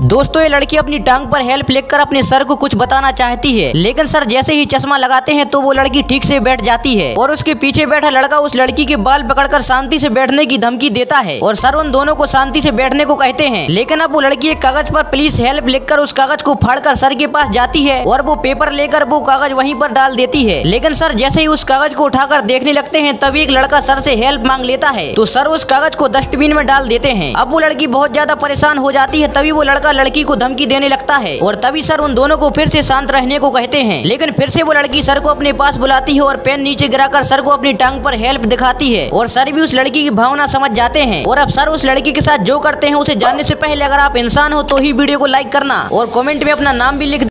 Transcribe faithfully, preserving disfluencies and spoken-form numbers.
दोस्तों ये लड़की अपनी टांग पर हेल्प लेकर अपने सर को कुछ बताना चाहती है, लेकिन सर जैसे ही चश्मा लगाते हैं तो वो लड़की ठीक से बैठ जाती है और उसके पीछे बैठा लड़का उस लड़की के बाल पकड़कर शांति से बैठने की धमकी देता है और सर उन दोनों को शांति से बैठने को कहते हैं। लेकिन अब वो लड़की एक कागज पर प्लीज हेल्प लिखकर उस कागज को फाड़कर सर के पास जाती है और वो पेपर लेकर वो कागज वहीं पर डाल देती है। लेकिन सर जैसे ही उस कागज को उठाकर देखने लगते हैं तभी एक लड़का सर से हेल्प मांग लेता है, तो सर उस कागज को डस्टबिन में डाल देते हैं। अब वो लड़की बहुत ज्यादा परेशान हो जाती है, तभी वो लड़का लड़की को धमकी देने लगता है और तभी सर उन दोनों को फिर से शांत रहने को कहते हैं। लेकिन फिर से वो लड़की सर को अपने पास बुलाती है और पेन नीचे गिराकर सर को अपनी टांग पर हेल्प दिखाती है और सर भी उस लड़की की भावना समझ जाते हैं। और अब सर उस लड़की के साथ जो करते हैं उसे जानने से पहले अगर आप इंसान हो तो ही वीडियो को लाइक करना और कमेंट में अपना नाम भी लिख